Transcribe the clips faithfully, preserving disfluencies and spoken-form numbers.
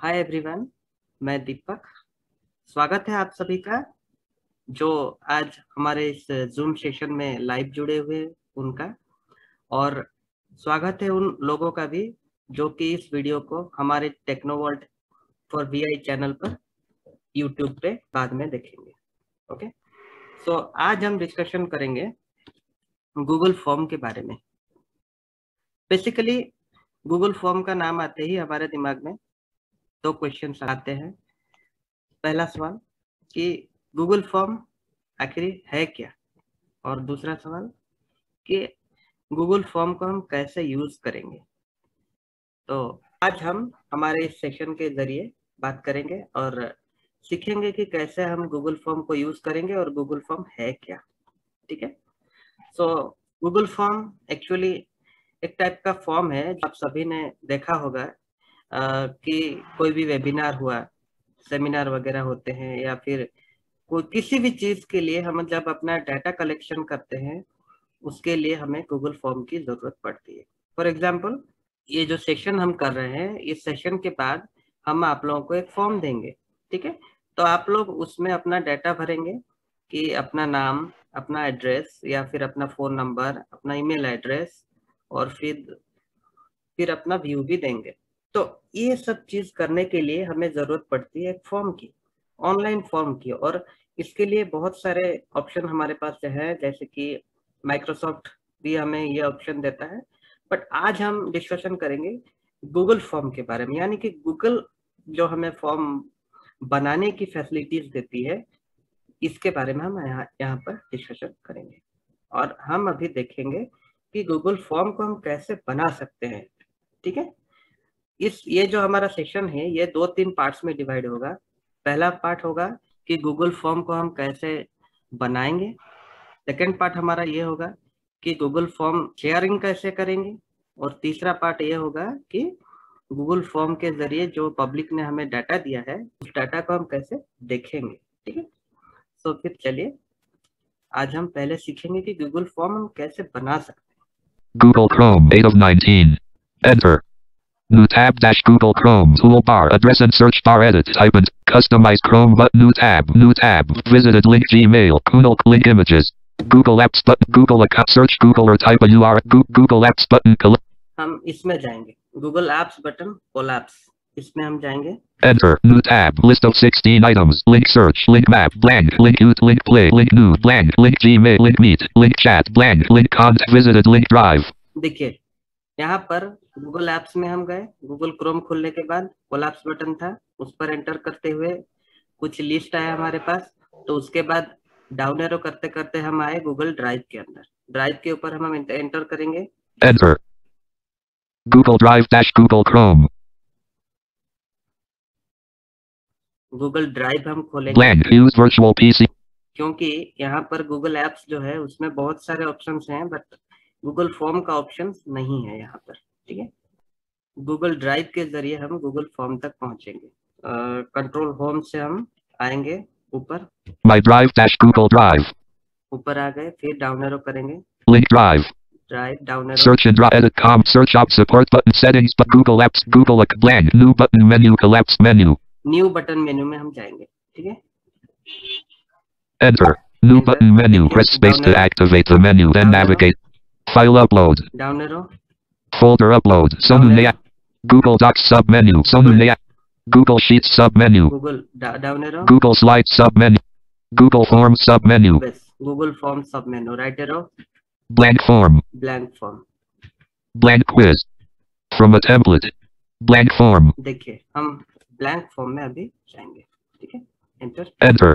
Hi everyone, मैं दीपक। स्वागत है आप सभी का जो आज हमारे इस जूम सेशन में लाइव जुड़े हुए हैं उनका, और स्वागत है उन लोगों का भी जो कि इस वीडियो को हमारे टेक्नोवर्ल्ड फॉर वीआई चैनल पर यूट्यूब पे बाद में देखेंगे। ओके, सो आज हम डिस्कशन करेंगे गूगल फॉर्म के बारे में। बेसिकली गूगल फॉर्म का नाम आते ही हमारे दिमाग में दो क्वेश्चन आते हैं। पहला सवाल कि गूगल फॉर्म आखिर है क्या, और दूसरा सवाल कि गूगल फॉर्म को हम कैसे यूज करेंगे। तो आज हम हमारे इस सेशन के जरिए बात करेंगे और सीखेंगे कि कैसे हम गूगल फॉर्म को यूज करेंगे और गूगल फॉर्म है क्या। ठीक है, सो गूगल फॉर्म एक्चुअली एक टाइप का फॉर्म है जो आप सभी ने देखा होगा आ, कि कोई भी वेबिनार हुआ, सेमिनार वगैरह होते हैं, या फिर कोई किसी भी चीज के लिए हम जब अपना डाटा कलेक्शन करते हैं उसके लिए हमें गूगल फॉर्म की जरूरत पड़ती है। फॉर एग्जाम्पल, ये जो सेशन हम कर रहे हैं, इस सेशन के बाद हम आप लोगों को एक फॉर्म देंगे। ठीक है, तो आप लोग उसमें अपना डाटा भरेंगे कि अपना नाम, अपना एड्रेस, या फिर अपना फोन नंबर, अपना ईमेल एड्रेस, और फिर फिर अपना व्यू भी देंगे। तो ये सब चीज करने के लिए हमें जरूरत पड़ती है एक फॉर्म की, ऑनलाइन फॉर्म की। और इसके लिए बहुत सारे ऑप्शन हमारे पास है, जैसे कि माइक्रोसॉफ्ट भी हमें ये ऑप्शन देता है। बट आज हम डिस्कशन करेंगे गूगल फॉर्म के बारे में, यानी कि गूगल जो हमें फॉर्म बनाने की फैसिलिटीज देती है, इसके बारे में हम यहाँ यहाँ पर डिस्कशन करेंगे। और हम अभी देखेंगे कि गूगल फॉर्म को हम कैसे बना सकते हैं। ठीक है, इस ये जो हमारा सेशन है ये दो तीन पार्ट्स में डिवाइड होगा। पहला पार्ट होगा कि गूगल फॉर्म को हम कैसे बनाएंगे। सेकेंड पार्ट हमारा ये होगा कि गूगल फॉर्म शेयरिंग कैसे करेंगे। और तीसरा पार्ट ये होगा कि गूगल फॉर्म के जरिए जो पब्लिक ने हमें डाटा दिया है उस डाटा को हम कैसे देखेंगे। ठीक है, तो फिर चलिए आज हम पहले सीखेंगे कि गूगल फॉर्म हम कैसे बना सकते हैं। Google Chrome eight of nineteen. Enter. New tab dash Google Chrome toolbar address and search bar edit type and customize Chrome button new tab new tab visited link Gmail Google link images Google Apps button Google account search Google or type a U R L Google Apps button हम इसमें जाएंगे Google apps button collapse, इसमें हम जाएंगे। Enter new tab list of sixteen items link search link map blank link youth link play link new blank link Gmail link meet link chat blank link contact visited link drive। देखिए यहाँ पर Google apps में हम गए, Google Chrome खोलने के बाद collapse button था, उस पर एंटर करते हुए कुछ लिस्ट आया हमारे पास। तो उसके बाद डाउन एरो करते करते हम आए गूगल ड्राइव के अंदर। ड्राइव के ऊपर हम एंटर करेंगे Enter Google Drive dash Google Chrome Google drive हम खोलेंगे blank use virtual P C क्योंकि यहाँ पर गूगल एप्स जो है उसमें बहुत सारे ऑप्शंस हैं, बट गूगल फॉर्म का ऑप्शन नहीं है यहाँ पर। ठीक है, गूगल ड्राइव के जरिए हम गूगल फॉर्म तक पहुंचेंगे। कंट्रोल होम से हम आएंगे ऊपर, My Drive dash Google Drive ऊपर आ गए, फिर डाउन एरो करेंगे link drive drive down arrow search and drive edit com search op support button settings but Google Apps Google ac- blank new button menu collapse menu new button menu में हम जाएंगे। ठीक है, enter new Enter. button menu देखिए, press space down to arrow. activate the menu then Down arrow. navigate file upload down arrow, folder upload Down Sonunea arrow. Google Docs sub menu Sonunea Google Sheets sub menu Google down arrow, Google Slides sub menu Google Forms sub menu बस Google form sub menu, right arrow, blank form blank form. blank quiz from a template blank form देखिए हम blank form में अभी जाएंगे। ठीक है, enter enter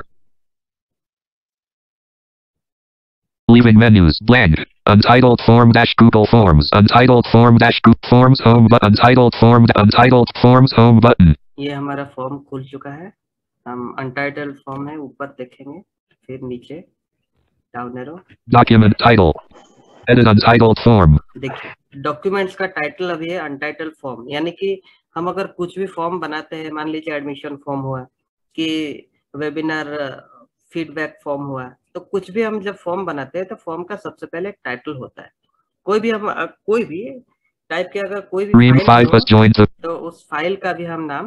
leaving menus blank untitled form dash Google Forms untitled form dash Google Forms home button untitled form untitled Forms home button ये हमारा form खुल चुका है। हम अनटाइटल्ड फॉर्म है ऊपर देखेंगे, फिर नीचे down arrow, document title edit untitled form देखिए डॉक्यूमेंट्स का टाइटल अभी है अनटाइटल्ड फॉर्म। यानी कि हम अगर कुछ भी फॉर्म बनाते हैं, मान लीजिए एडमिशन फॉर्म हुआ कि वेबिनार फीडबैक फॉर्म हुआ, तो कुछ भी हम जब फॉर्म बनाते हैं तो फॉर्म का सबसे पहले एक टाइटल होता है। कोई भी हम कोई भी टाइप के अगर कोई भी Ream फाइल five हो has joined the तो उस फाइल का भी हम नाम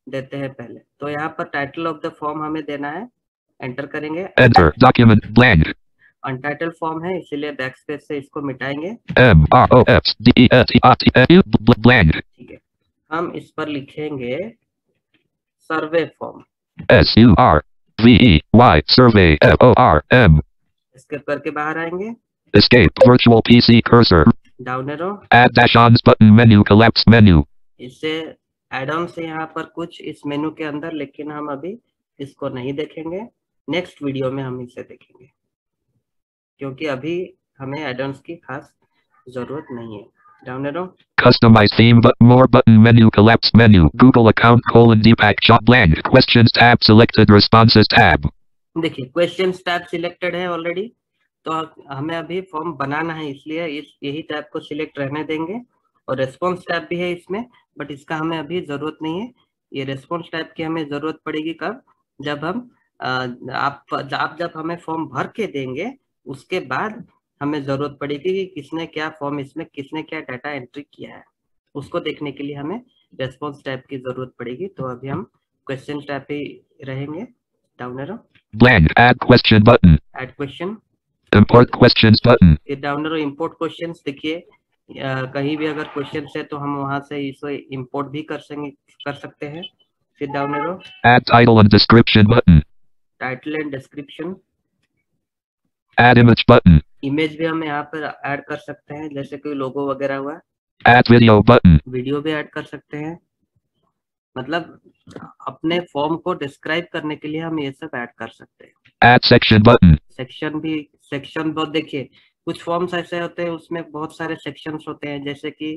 देते हैं पहले। तो यहाँ पर टाइटल ऑफ द फॉर्म हमें देना है, एंटर करेंगे। Enter. Document blank. Untitled form है इसीलिए बैक स्पेस से इसको मिटाएंगे। M R O F D E S T R T F U blank. ठीक है, हम इस पर लिखेंगे survey form. S U R V E Y survey F O R M. Escape करके बाहर आएंगे। Escape virtual P C cursor. Down arrow. Add dash-ons button menu collapse menu. इससे एड ऑन से यहाँ पर कुछ इस मेनू के अंदर, लेकिन हम अभी इसको नहीं देखेंगे, नेक्स्ट वीडियो में हम इसे देखेंगे, क्योंकि अभी हमें एड ऑन्स की खास जरूरत नहीं है। Down arrow. Customize theme but more button menu collapse menu. Google account colon Deepak job blank. Questions tab selected. Responses tab. देखिए क्वेश्चंस टैब सिलेक्टेड है ऑलरेडी, तो हमें अभी फॉर्म बनाना है, इसलिए इस यही टैब को सिलेक्ट रहने देंगे। और रेस्पॉन्स टैब भी है इसमें, बट इसका हमें अभी जरूरत नहीं है। ये रेस्पॉन्स टैब की हमें जरूरत पड़ेगी कब, जब हम आप आप जब हमें फॉर्म भर के देंगे, उसके बाद हमें जरूरत पड़ेगी कि किसने क्या फॉर्म, इसमें किसने क्या डाटा एंट्री किया है, उसको देखने के लिए हमें रेस्पॉन्स टैब की जरूरत पड़ेगी। तो अभी हम क्वेश्चन टैब पे रहेंगे। Down arrow. Blank. Add question button. Add question. Import questions button. फिर डाउन एरो इंपोर्ट क्वेश्चंस। देखिए कहीं भी अगर क्वेश्चन है तो हम वहां से इसे इंपोर्ट भी कर सकेंगे कर सकते हैं। फिर down arrow. Add title and description button. Title and description. Add image button. Image भी हम यहाँ पर ऐड कर सकते हैं, जैसे कोई लोगो वगैरह हुआ। Add video button. वीडियो भी ऐड कर सकते हैं, मतलब अपने फॉर्म को डिस्क्राइब करने के लिए हम ये सब ऐड कर सकते हैं। Add section button. सेक्शन भी, सेक्शन बहुत, देखिए कुछ फॉर्म्स ऐसे होते हैं उसमें बहुत सारे सेक्शंस होते हैं, जैसे कि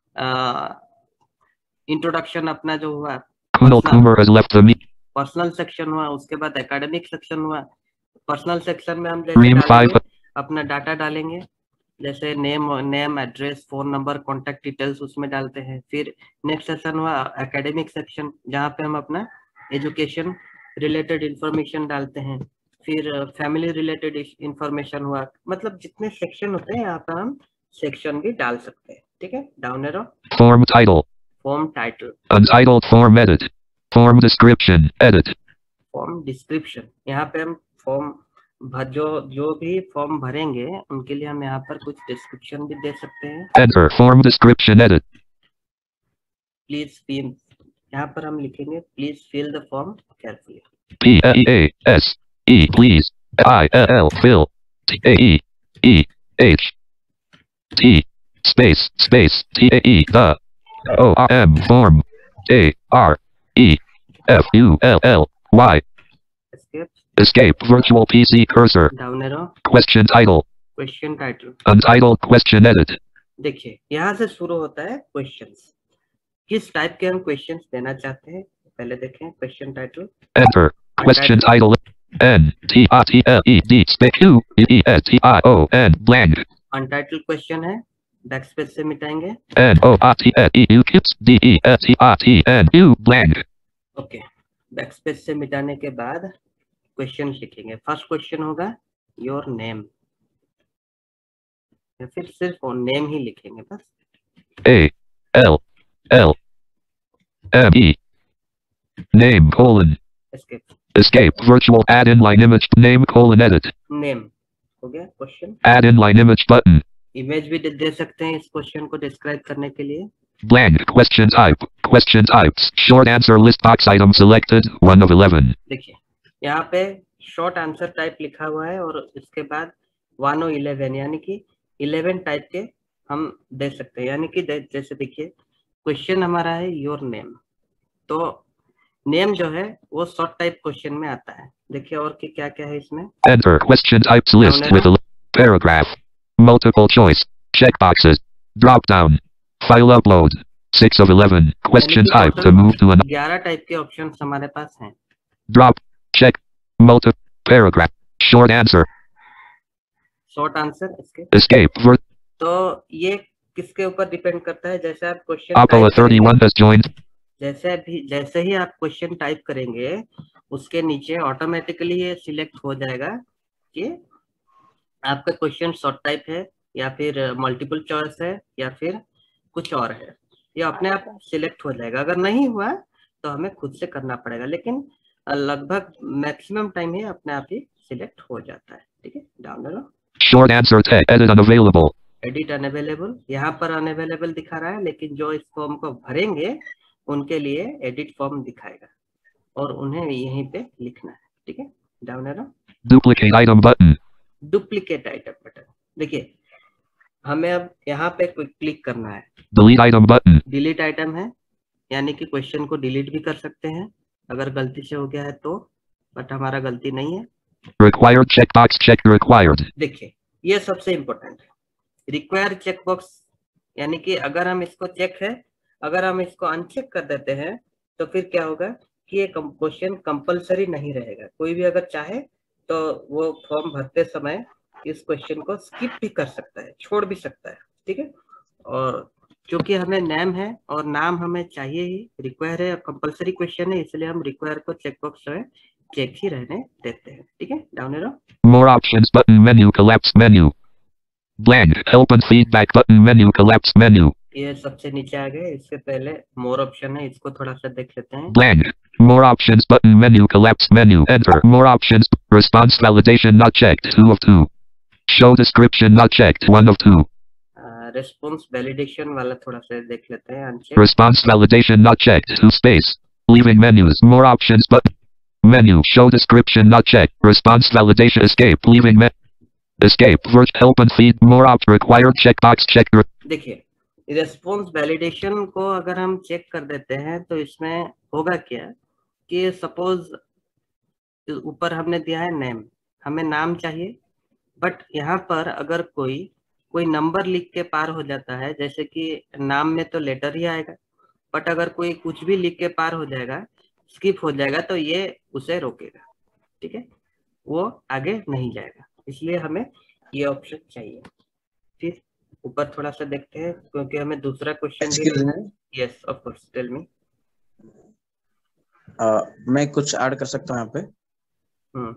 इंट्रोडक्शन अपना जो हुआ, Kunal Kumar has left the meet. Personal section हुआ, उसके बाद एकेडमिक सेक्शन हुआ। पर्सनल सेक्शन में हम Stream जैसे five. डालेंगे, अपना डाटा डालेंगे, जैसे name name address phone number contact details उसमें डालते हैं। फिर नेक्स्ट सेक्शन हुआ एकेडमिक सेक्शन, जहाँ पे हम अपना एजुकेशन रिलेटेड इंफॉर्मेशन डालते हैं। फिर फैमिली रिलेटेड इंफॉर्मेशन हुआ, मतलब जितने सेक्शन होते हैं यहाँ पर हम सेक्शन भी डाल सकते हैं। ठीक है, down arrow. Form title. Form title. Untitled form edit. Form description edit. Form description, यहाँ पे हम फॉर्म जो जो भी फॉर्म भरेंगे उनके लिए हम यहाँ पर कुछ डिस्क्रिप्शन भी दे सकते हैं। Enter form description edit. Please fill, यहाँ पर हम लिखेंगे please fill the form carefully. P A A S E please. I L fill. T A E E H T space space T A E the O R M form A R E F U L L Y. Escape. Escape virtual P C cursor. Down arrow. Question title. Question title. Untitled question edit. देखिए यहाँ से शुरू होता है questions, किस type के हम questions देना चाहते हैं पहले देखें। Question title. Enter question title. N T I T L E D space Q E E S T I O N blank. Untitled question है, बैक स्पेस से मिटाएंगे। N O I T L E U kids D E S T I T N U blank. Okay, back space से मिटाने के बाद question लिखेंगे। First question होगा your name, या फिर सिर्फ नेम ही लिखेंगे बस। A L L M E name colon. Escape. Escape virtual add inline image name colon edit. Name हो गया question. Add inline image button. Image भी दे सकते हैं इस क्वेश्चन को डिस्क्राइब करने के लिए। Blank question type. Question types. Short answer list box item selected one of eleven. देखिए यहाँ पे शॉर्ट आंसर टाइप लिखा हुआ है और इसके बाद वन और इलेवन, यानी कि इलेवन टाइप के हम दे सकते हैं। यानी कि जैसे देखिए क्वेश्चन हमारा है योर नेम, तो नेम जो है वो शॉर्ट टाइप क्वेश्चन में आता है। देखिए और क्या क्या है इसमें। Enter question types list with a paragraph. Multiple choice. Checkboxes. Drop down. File upload. six of eleven. Question type to move to an. ग्यारह टाइप के ऑप्शंस हमारे पास हैं। Drop. Check. Multi. Paragraph. Short answer. Short answer इसके। Escape. Ver- तो ये किसके ऊपर डिपेंड करता है, जैसे आप question Apollo thirty-one has joined. जैसे भी जैसे ही आप क्वेश्चन टाइप करेंगे उसके नीचे ऑटोमेटिकली ये सिलेक्ट हो जाएगा कि आपका क्वेश्चन शॉर्ट टाइप है या फिर मल्टीपल चॉइस है या फिर कुछ और है। ये अपने आप सिलेक्ट हो जाएगा। अगर नहीं हुआ तो हमें खुद से करना पड़ेगा, लेकिन लगभग मैक्सिमम टाइम ही अपने आप ही सिलेक्ट हो जाता है। ठीक है, down arrow, Short answer text. Edit unavailable. Edit unavailable, यहाँ पर अनअवेलेबल दिखा रहा है, लेकिन जो इस फॉर्म को भरेंगे उनके लिए एडिट फॉर्म दिखाएगा और उन्हें यहीं पे लिखना है। ठीक है, down arrow, Duplicate item button. Duplicate item button. देखिए हमें अब यहाँ पे क्लिक करना है, Delete item button. Delete item है, यानी कि क्वेश्चन को डिलीट भी कर सकते हैं अगर गलती से हो गया है तो, बट हमारा गलती नहीं है। Required checkbox checked required. देखिए ये सबसे इम्पोर्टेंट है, रिक्वायर चेकबॉक्स, यानी कि अगर हम इसको चेक है, अगर हम इसको अनचेक कर देते हैं तो फिर क्या होगा कि ये क्वेश्चन कंपलसरी नहीं रहेगा। कोई भी अगर चाहे तो वो फॉर्म भरते समय इस क्वेश्चन को स्किप भी कर सकता है, छोड़ भी सकता है। ठीक है, और क्योंकि हमें नेम है और नाम हमें चाहिए ही, रिक्वायर है, कंपलसरी क्वेश्चन है, इसलिए हम रिक्वायर को चेकबॉक्स जो है चेक ही रहने देते हैं। ठीक है, down arrow, More options button menu collapsed menu. Blank help and feedback button menu collapsed menu. ये सबसे नीचे आ गए, इससे पहले मोर ऑप्शन है, इसको थोड़ा सा देख लेते हैं। Blank more options button menu collapsed menu. Enter more options. Response validation not checked. Two of two. Show description not checked. One of two. Response validation वाला थोड़ा सा देख लेते हैं, uncheck. Response validation not checked. Two space. Leaving menus. More options button. Menu. Show description not checked. Response validation escape. Leaving me. Escape. Vert help and feed. More op. Required checkbox checked. देखिए response validation को अगर हम check कर देते हैं तो इसमें होगा क्या कि सपोज ऊपर हमने दिया है नेम, हमें नाम चाहिए, बट यहाँ पर अगर कोई कोई नंबर लिख के पार हो जाता है, जैसे कि नाम में तो लेटर ही आएगा, बट अगर कोई कुछ भी लिख के पार हो जाएगा, स्किप हो जाएगा, तो ये उसे रोकेगा। ठीक है, वो आगे नहीं जाएगा, इसलिए हमें ये ऑप्शन चाहिए। फिर ऊपर थोड़ा सा देखते हैं क्योंकि हमें दूसरा क्वेश्चन भी लेना है। Yes of course, tell me. मैं कुछ ऐड कर सकता हूँ यहाँ पे। हम्म,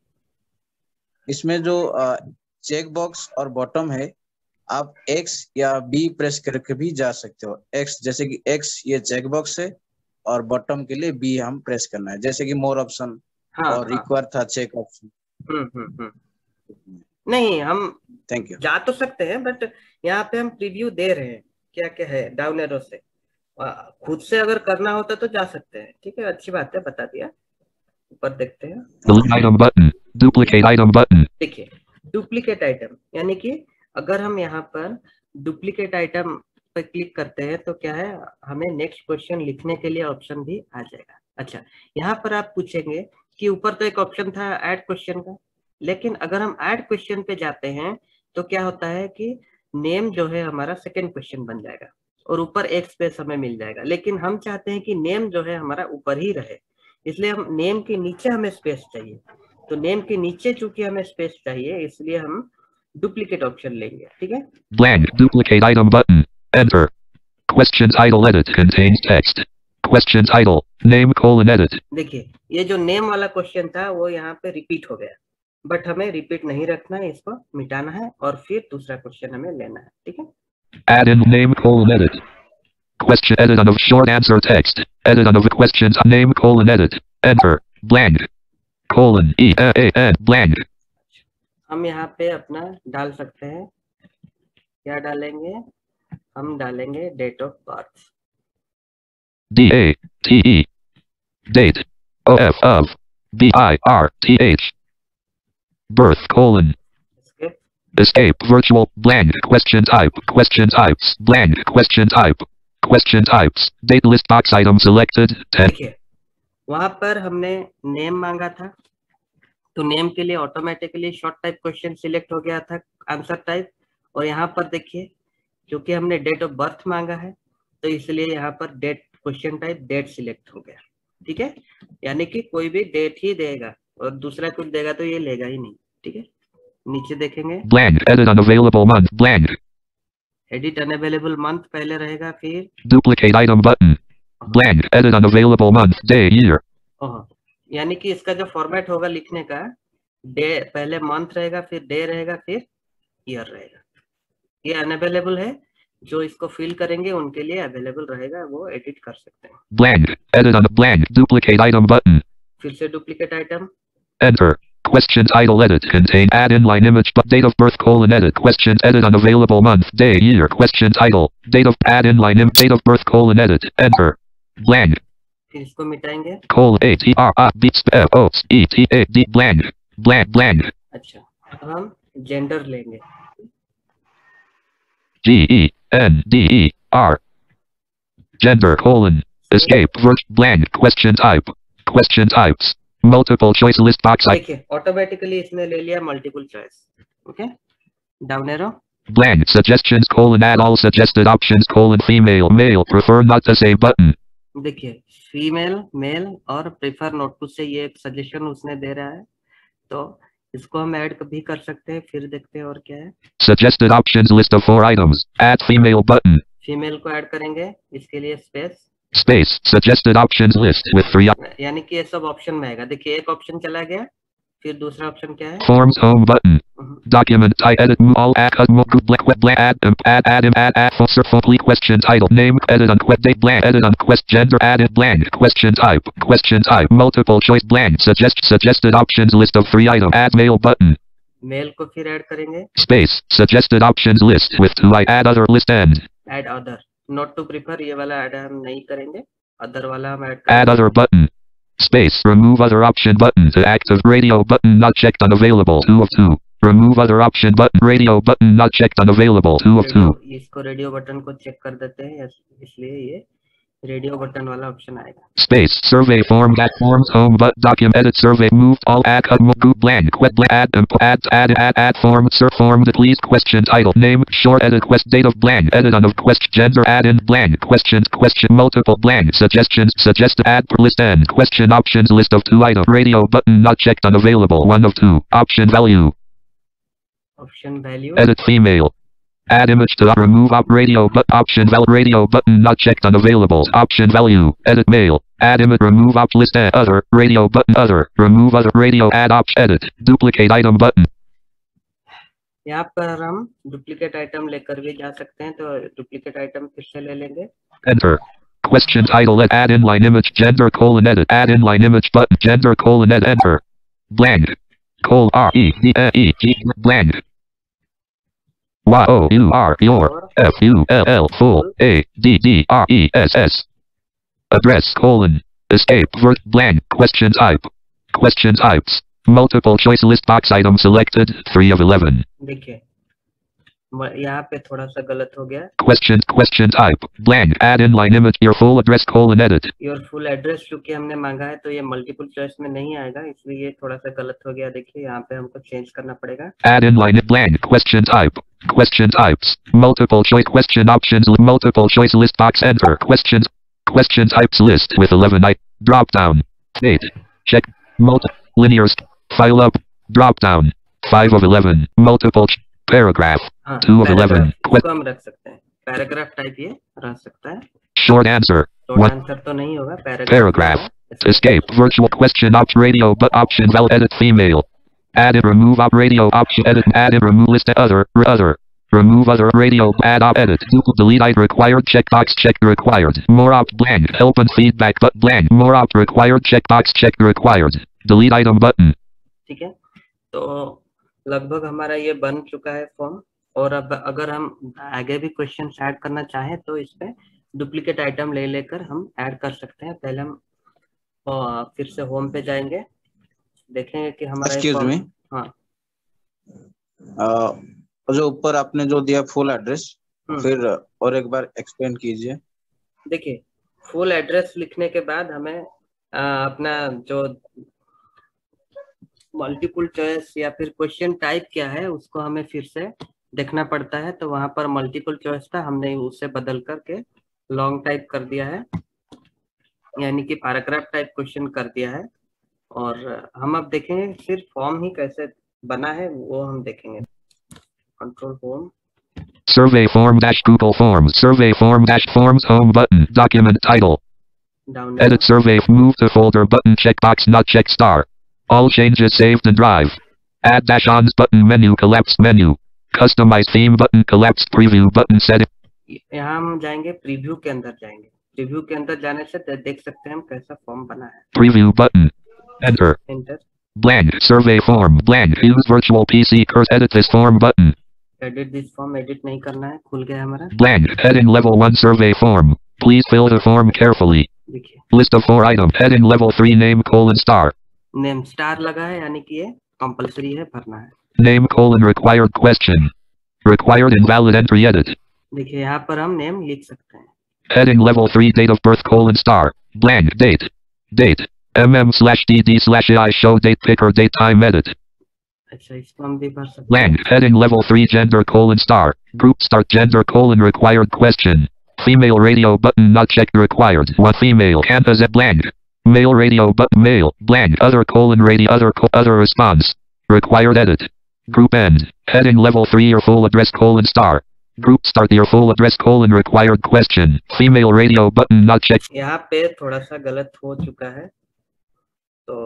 इसमें जो चेक बॉक्स और बॉटम है, आप X या B प्रेस करके भी जा सकते हो। X जैसे कि X ये चेक बॉक्स है और बॉटम के लिए B हम प्रेस करना है, जैसे कि मोर ऑप्शन हाँ, और रिक्वायर था चेक ऑप्शन। हम्म हम्म हम्म नहीं, हम थैंक यू जा तो सकते हैं, बट यहाँ पे हम प्रीव्यू दे रहे हैं क्या क्या है डाउन एरो से। खुद से अगर करना होता तो जा सकते हैं। ठीक है, अच्छी बात है, बता दिया। ऊपर देखते हैं, Delete item button. Duplicate item button. देखिए डुप्लीकेट आइटम, यानी कि अगर हम यहाँ पर डुप्लीकेट आइटम पर क्लिक करते हैं तो क्या है, हमें नेक्स्ट क्वेश्चन लिखने के लिए ऑप्शन भी आ जाएगा। अच्छा, यहाँ पर आप पूछेंगे कि ऊपर तो एक ऑप्शन था ऐड क्वेश्चन का, लेकिन अगर हम ऐड क्वेश्चन पे जाते हैं तो क्या होता है कि नेम जो है हमारा सेकेंड क्वेश्चन बन जाएगा और ऊपर एक स्पेस हमें मिल जाएगा, लेकिन हम चाहते हैं कि नेम जो है हमारा ऊपर ही रहे, इसलिए हम नेम के नीचे हमें स्पेस चाहिए। तो नेम के नीचे चूंकि हमें स्पेस चाहिए, इसलिए हम डुप्लीकेट ऑप्शन लेंगे। ठीक है, Blank duplicate item button. Enter. Question title edit contains text. Question title name colon edit. देखिए ये जो नेम वाला क्वेश्चन था वो यहाँ पे रिपीट हो गया, बट हमें रिपीट नहीं रखना है, इसको मिटाना है और फिर दूसरा क्वेश्चन हमें लेना है। ठीक है, Add in name colon edit. Question edit on of short answer text. Edit on of questions name colon edit. Enter. Blank. Colon E A A N blank. हम यहाँ पे अपना डाल सकते हैं, क्या डालेंगे, हम डालेंगे date of birth. D A T E. Date. O F of. B I R T H. Birth colon. इसके Escape virtual blank question type question types blank question type question types date list box item selected ten. देखिए वहां पर हमने name मांगा था, तो name के लिए automatically short type question select हो गया था, आंसर टाइप। और यहाँ पर देखिए क्योंकि हमने डेट ऑफ बर्थ मांगा है तो इसलिए यहाँ पर date question type date select हो गया। ठीक है, यानी कि कोई भी डेट ही देगा और दूसरा कुछ देगा तो ये लेगा ही नहीं। ठीक है, नीचे देखेंगे Blank edit unavailable month blank edit unavailable month पहले रहेगा, फिर duplicate item button blank edit unavailable month day year. ओह, यानी कि इसका जो फॉर्मेट होगा लिखने का, डे पहले मंथ रहेगा, फिर डे रहेगा, फिर ईयर रहेगा। ये अनअवेलेबल है, जो इसको फिल करेंगे उनके लिए अवेलेबल रहेगा, वो एडिट कर सकते हैं। Blank Edit on a blank. Duplicate item button. फिर से duplicate item. Enter. Question title edit. Contain add inline image but date of birth colon edit. Question edit on available month, day, year. Question title. Date of add inline im date of birth colon edit. Enter. Blank. फिर इसको मिटाएंगे. Colon A T R I B F O E T A D blank. Blank blank. अच्छा. अब हम gender लेंगे. G E N D E R. Gender colon. Escape vert blank. Question type. Question types. Multiple choice list box. देखिए automatically इसने ले लिया multiple choice. Okay. Down arrow. Blank suggestions colon add all suggested options colon female male prefer not to say button. देखिए female male और prefer not to say ये suggestion उसने दे रहा है, तो इसको हम ऐड भी कर सकते हैं. फिर देखते हैं और क्या है. Suggested options list of four items. Add female button. Female को ऐड करेंगे, इसके लिए space Space. Suggested options list with three. यानी कि ये सब ऑप्शन में आएगा. देखिए एक ऑप्शन चला गया, फिर दूसरा ऑप्शन क्या है. Forms home button. Document type edit move all add cut move blank web blank add imp add add im add add full complete question title name edit on quest date blank edit on quest gender added blank question type question type multiple choice blank suggest suggested options list of three items add male button. Male को फिर add करेंगे. Space. Suggested options list with two I add other list end. Add other not to prefer ये वाला add हम नहीं करेंगे. Other वाला हम add Add other button. Space. Remove other option button to active radio button not checked unavailable two of two. Remove other option button radio button not checked unavailable two of two. इसको radio button को check कर देते हैं, इसलिए ये radio button वाला option आएगा. Space. Survey form that forms home but document edit survey moved all add cut move blank quest blank add imp add add add add form sir form that please question title name short edit quest date of blank edit on of quest gender add in blank questions question multiple blank suggestions suggest add per list end question options list of two item radio button not checked unavailable one of two option value option value edit female. Add image to remove up radio but option val radio button not checked unavailable option value edit male add image remove up list add other radio button other remove other radio add option edit duplicate item button. यहाँ पर हम duplicate item लेकर भी जा सकते हैं, तो duplicate item फिर से ले लेंगे. Enter. Question title add inline image gender colon edit add inline image button gender colon edit enter blank col R E D E G blank Y O U R your F U L L full A D D R E S S address colon escape vert blank question type question types multiple choice list box item selected three of eleven. देखिए यहाँ पे थोड़ा सा गलत हो गया. Question question type blank add inline image your full address colon edit your full address चूंकि हमने मांगा है तो ये मल्टीपल चॉइस में नहीं आएगा, इसलिए ये थोड़ा सा गलत हो गया. देखिए यहाँ पे हमको चेंज करना पड़ेगा. add inline blank question type question types multiple choice question options multiple choice list box enter questions question types list with eleven I drop down date check multi linear file up drop down five of eleven multiple paragraph हाँ, two of eleven इसको हम रख सकते हैं. Paragraph type ये रह सकता है. short answer शॉर्ट आंसर तो नहीं होगा. paragraph escape virtual question opt radio but option val edit female add and remove op radio option edit add and remove list other other remove other radio add op edit duplicate delete I required checkbox check required more op blank help and feedback but blank more op required checkbox check required delete item button. ठीक है, तो लगभग हमारा ये बन चुका है form. और अब अगर हम आगे भी क्वेश्चन ऐड करना चाहें तो इस पे डुप्लीकेट आइटम ले लेकर हम ऐड कर सकते हैं. पहले हम आ, फिर से होम पे जाएंगे, देखेंगे कि हमारा एक्सक्यूज मी हाँ जो ऊपर आपने जो दिया फुल एड्रेस फिर और एक बार एक्सप्लेन कीजिए. देखिए फुल एड्रेस लिखने के बाद हमें आ, अपना जो मल्टीपल चॉइस या फिर क्वेश्चन टाइप क्या है उसको हमें फिर से देखना पड़ता है. तो वहां पर मल्टीपल चॉइस था, हमने उसे बदल करके लॉन्ग टाइप कर दिया है, यानी कि पैराग्राफ टाइप क्वेश्चन कर दिया है. और हम अब देखेंगे सिर्फ फॉर्म ही कैसे बना है वो हम देखेंगे. Control home survey form dash Google Forms survey form dash forms home button document title down edit survey move to folder button checkbox not check star all changes saved in drive add dash ons button menu collapsed menu customize theme button collapsed preview button set. यहाँ हम जाएंगे preview के अंदर जाएंगे. Preview के अंदर जाने से दे- देख सकते हैं हम कैसा फॉर्म बना है। Preview button. Enter. Enter. Blank. Survey form. Blank. Use virtual P C cursor. Edit this form button. Edit this form edit नहीं करना है, खुल गया हमारा। Blank. Heading level one survey form. Please fill the form carefully. देखिए List of four items. Heading level three name colon star. Name star लगा है, यानी कि ये कंपलसरी है, भरना है। Name colon required question. Required invalid entry edit. देखिए यहाँ पर हम नेम लिख सकते हैं। Heading level three date of birth colon star. Blank date. Date. mm slash dd slash ai show date picker date time edit. अच्छा, इसको हम भी भर सकते हैं। Blank. Heading level three gender colon star. Group start gender colon required question. Female radio button not checked required. One female canvas at blank. Male radio button male blank other colon radio other co other response. Required edit. Group end. Heading level three your full address colon star. Group start your full address colon required question. Female radio button not checked. यहाँ पे थोड़ा सा गलत हो चुका है, तो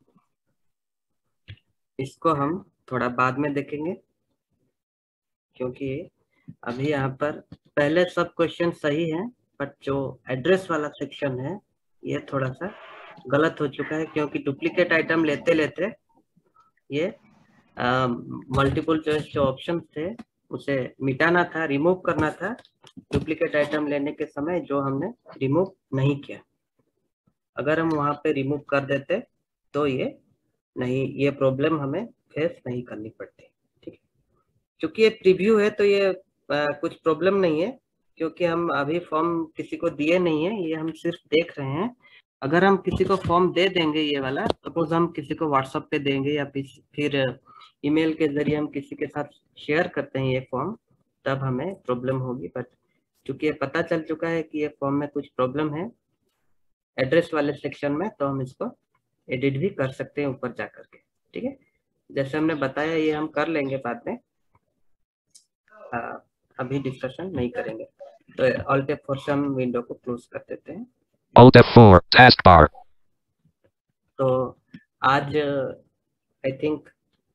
इसको हम थोड़ा बाद में देखेंगे, क्योंकि अभी यहाँ पर पहले सब क्वेश्चन सही हैं, बट जो एड्रेस वाला सेक्शन है ये थोड़ा सा गलत हो चुका है, क्योंकि डुप्लीकेट आइटम लेते लेते ये मल्टीपल चॉइस जो ऑप्शन थे उसे मिटाना था, रिमूव करना था डुप्लीकेट आइटम लेने के समय, जो हमने रिमूव नहीं किया। अगर हम वहां पे रिमूव कर देते तो ये नहीं, ये प्रॉब्लम हमें फेस नहीं करनी पड़ती। ठीक है, क्योंकि ये प्रीव्यू है तो ये आ, कुछ प्रॉब्लम नहीं है, क्योंकि हम अभी फॉर्म किसी को दिए नहीं है, ये हम सिर्फ देख रहे हैं। अगर हम किसी को फॉर्म दे देंगे, ये वाला सपोज हम किसी को व्हाट्सएप पे देंगे या फिर ईमेल के जरिए हम किसी के साथ शेयर करते हैं ये फॉर्म, तब हमें प्रॉब्लम होगी। बट क्योंकि ये पता चल चुका है कि ये फॉर्म में कुछ प्रॉब्लम है एड्रेस वाले सेक्शन में, तो हम इसको एडिट भी कर सकते हैं ऊपर जा करके। ठीक है, जैसे हमने बताया ये हम कर लेंगे बाद में, आ, अभी डिस्कशन नहीं करेंगे। तो ऑल्ट एफ फोर से हम विंडो को क्लोज कर देते हैं। Alt F four taskbar. तो आज आई थिंक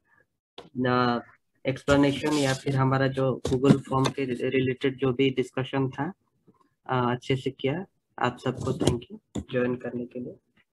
एक्सप्लेनेशन या फिर हमारा जो गूगल फॉर्म के रिलेटेड जो भी डिस्कशन था आ, अच्छे से किया। आप सबको थैंक यू ज्वाइन करने के लिए।